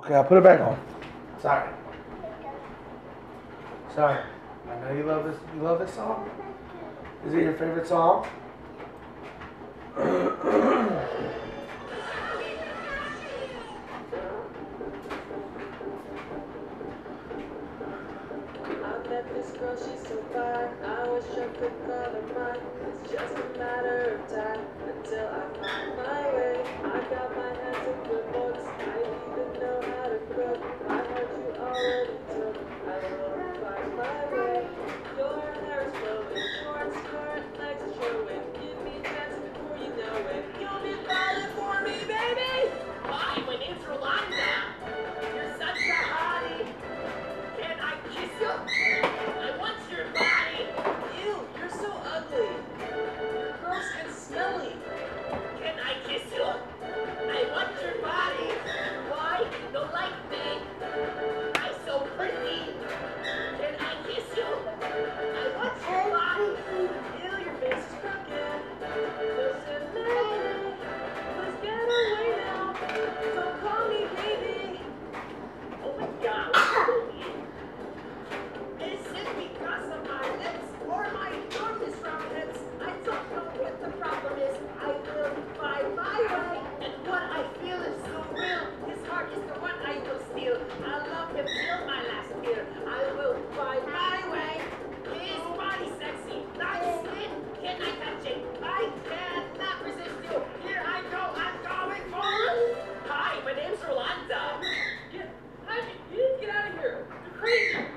Okay, I'll put it back on. Sorry. Sorry. I know you love this. You love this song? Is it your favorite song? This girl, she's so fine. I wish I could call her mine. It's just a matter of time until I find my way. I got my hands in good books. I even know how to cook. My heart you already took. I will find my way. Your hair is flowing, short skirt, legs are showing. Give me a chance before you know it. You'll be falling for me, baby. Hi, my name's Rolanda. You're such a hottie. Can I kiss you? I want your body. Ew, you're so ugly. You're gross and smelly. Can I kiss you? I want your body. Why? You don't like me. I'm so pretty. Can I kiss you? I want your body. Ew, your face is crooked. Listen, baby. Let's get away now. Don't call me baby. Oh my God. Is it because of my lips or my enormous round hips? I don't know what the problem is. I will find my way. And what I feel is so real. His heart is the one I will steal. I'll love him till my last tear. I will find my way. His body sexy, nice skin. Can I touch it? I cannot resist you. Here I go. I'm going for it. Hi, my name's Rolanda. Honey, you need to get out of here. You're crazy.